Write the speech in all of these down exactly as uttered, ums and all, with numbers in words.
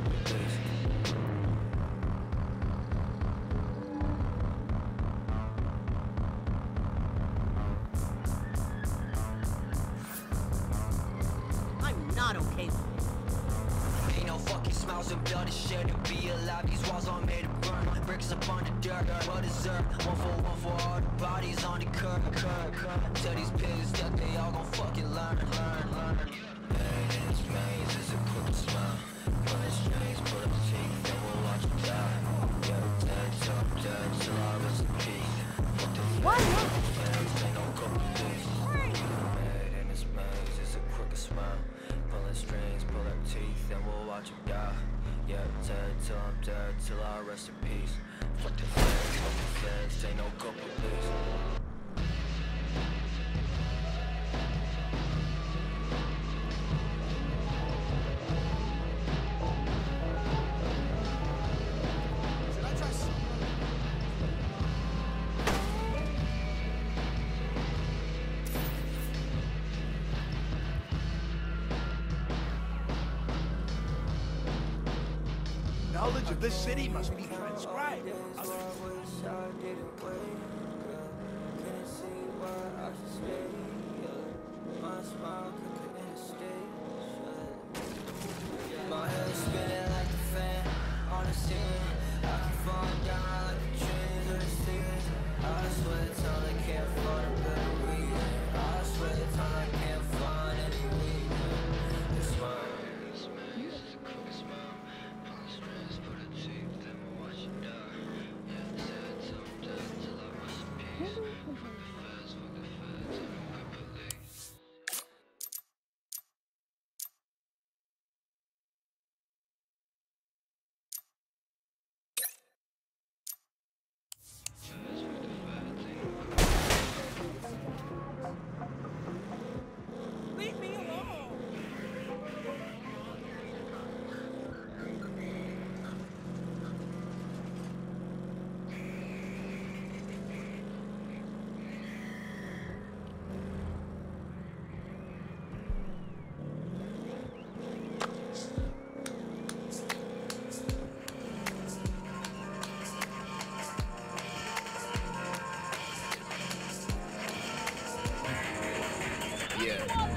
couple of days. I'm not okay with it. Ain't no fucking smiles and blood is shed to be alive. These walls are made of burn. Bricks upon the dirt, what is earth? One for one for all the bodies on the curb, curb, curb. Tell these pigs that they all gon' fucking learn, learn, learn. Hey, it's maze, it's a quick smile. Pulling strings, pull up teeth, then we'll watch you die. Yeah, dead till I'm dead, till I rest in peace. Fuck the fans, ain't no couple days. Hey, in this maze, it's a crooked smile. Pulling strings, pull up teeth, then we'll watch you die. Yeah, dead till I'm dead, till I rest in peace. Fuck the fans, fuck the fans, ain't no couple days. Knowledge of this city must be transcribed. My head spinning like a fan on the ceiling. I keep falling down like the trees or the ceilings. I swear till I can't find a better reason. I swear till I can't find any reason. It's mine. This maze is a crooked smile. Pulling strings, put a teeth, then we'll watch you die. Yeah, dead till I'm dead, till I rest in peace. Fuck the feds, fuck the feds, I don't get believe. Leave me alone! Yeah.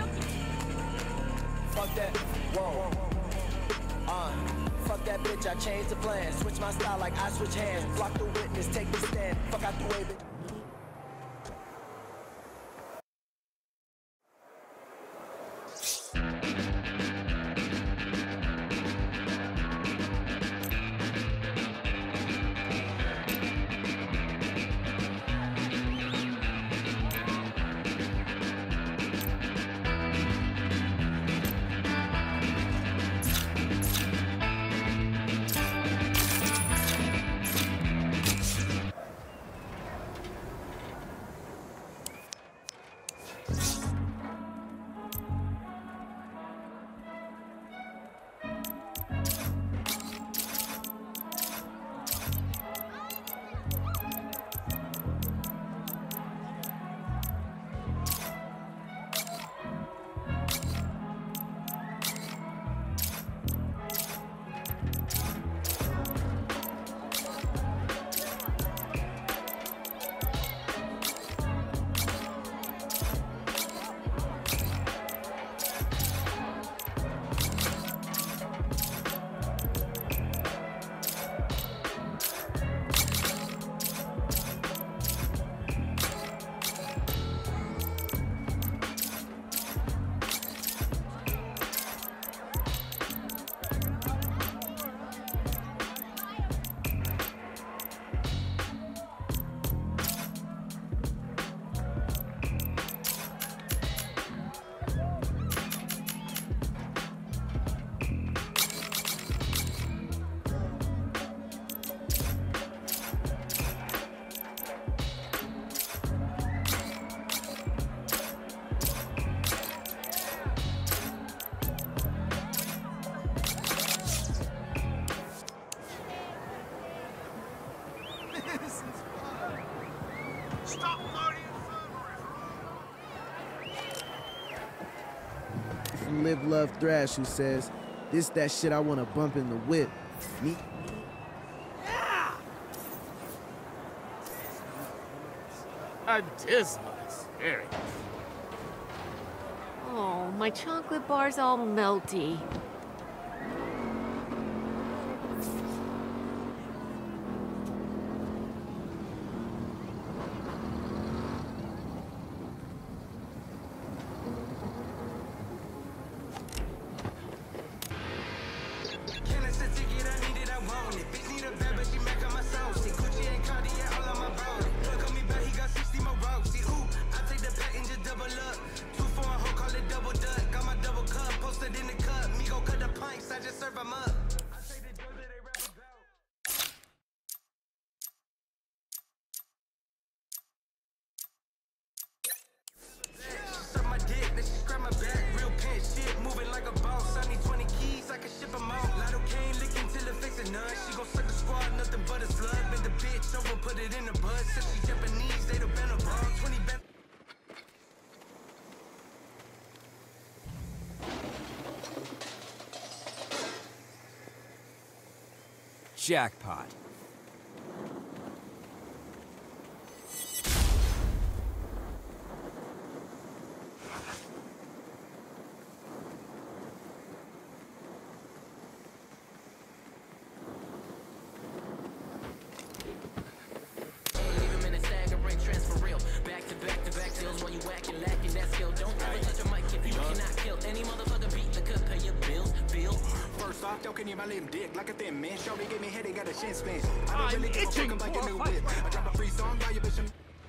Fuck that, whoa. Uh, fuck that bitch, I changed the plan. Switch my style like I switch hands. Block the witness, take the stand. Fuck out the way, bitch. Stop loading From Live Love Thrash, who says, This that shit I wanna bump in the whip. Me. A dismal experience. Oh, my chocolate bar's all melty. Jackpot. Dick like a thin man. Shorty gave me headache, got a shin splint. I don't really give a fuck about your new whip. I drop a free song by your bitch.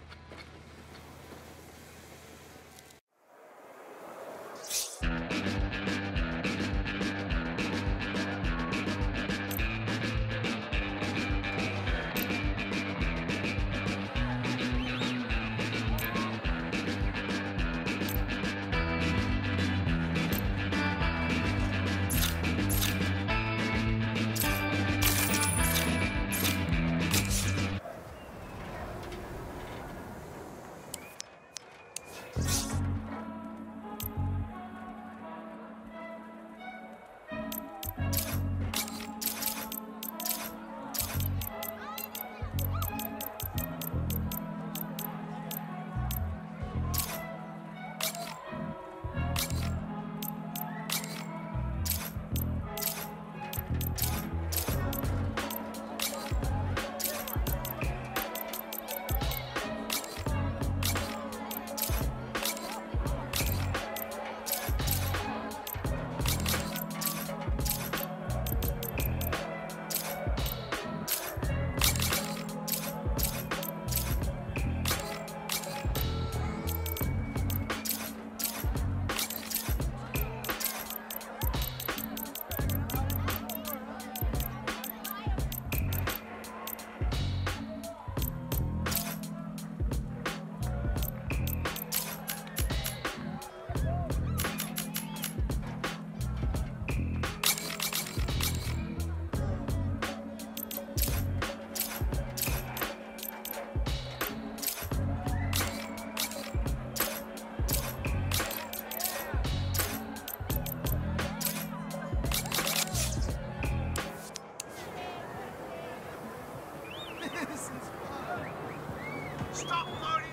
Stop partying,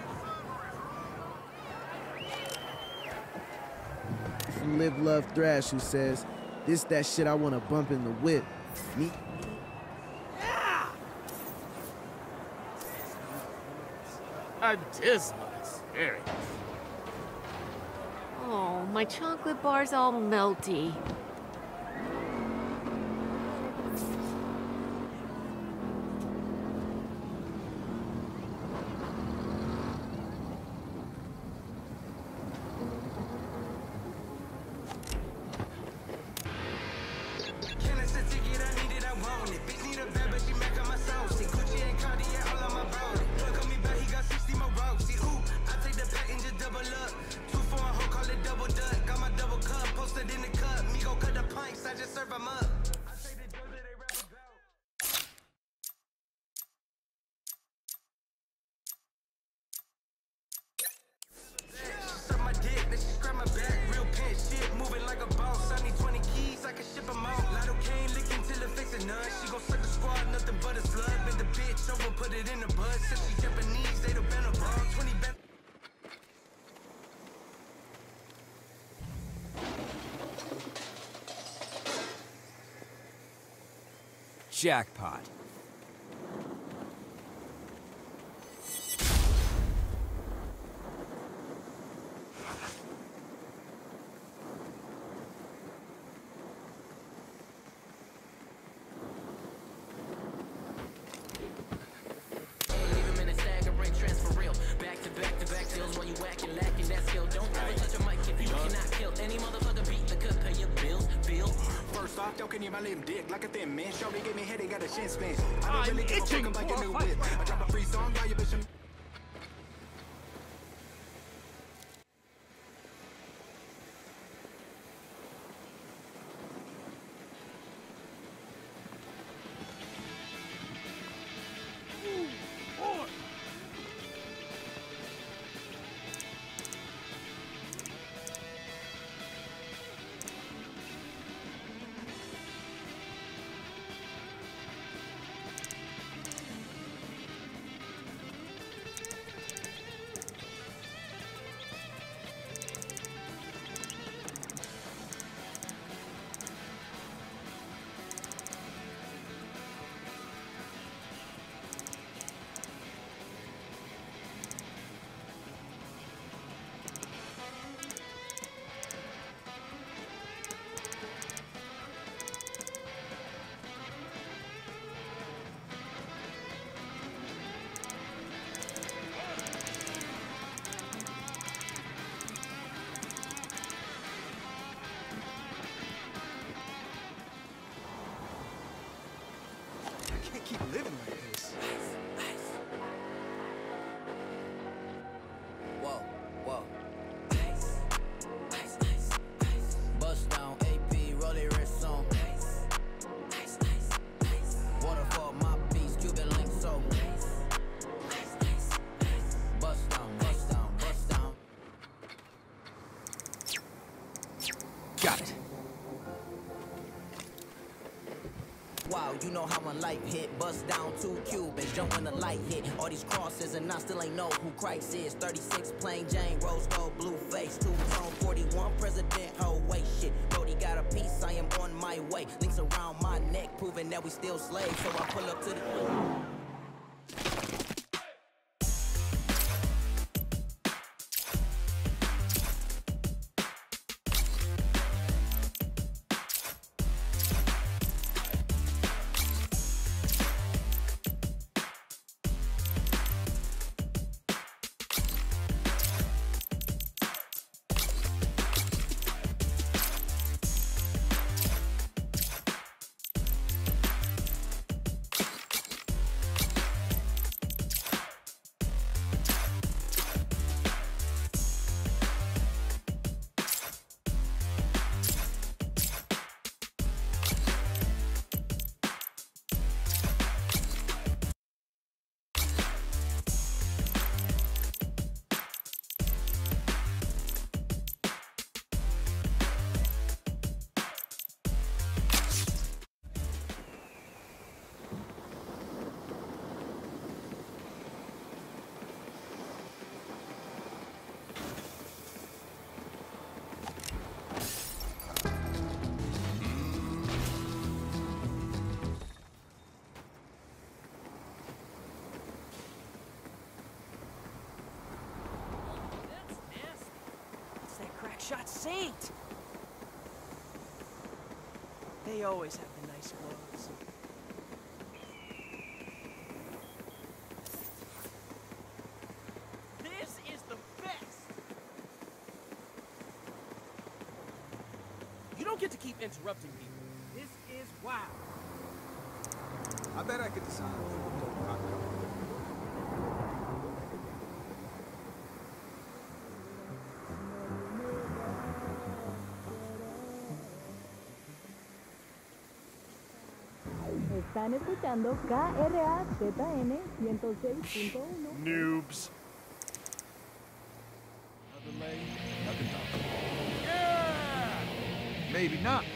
From Live Love Thrash, who says, this that shit I wanna bump in the whip. Me. A dismal experience. Oh, my chocolate bar's all melty. Two for a hoe, call it double duck. Got my double cup, posted in the cup. Me go Jackpot. Don't can you my little dick like a thin man. Shorty gave me headache, got a shin spin. I don't really give a fuck about your new whip. I drop a free song, got your bitch. Keep living like this. Whoa, whoa. Ice, ice, ice, ice. Bust down, A P, roll it wrist on. Ice, ice, ice, ice. Waterfall, my piece, Cuban link so. Ice, ice, ice, ice. Bust down, bust down, bust down. Got it. Wow, you know how my life hit. Bust down two Cubans, jump when the light hit. All these crosses and I still ain't know who Christ is. thirty-six plain Jane, rose gold, blue face. Two-tone forty-one, president, whole way shit. Brody got a piece, I am on my way. Links around my neck, proving that we still slaves. So I pull up to the... Shot Saint! They always have the nice clothes. This is the best! You don't get to keep interrupting people. This is wow. I bet I could design a dope rock cover. Están escuchando K R A Z N ciento seis punto uno. Noobs. Another leg, another dog. Yeah! Maybe not.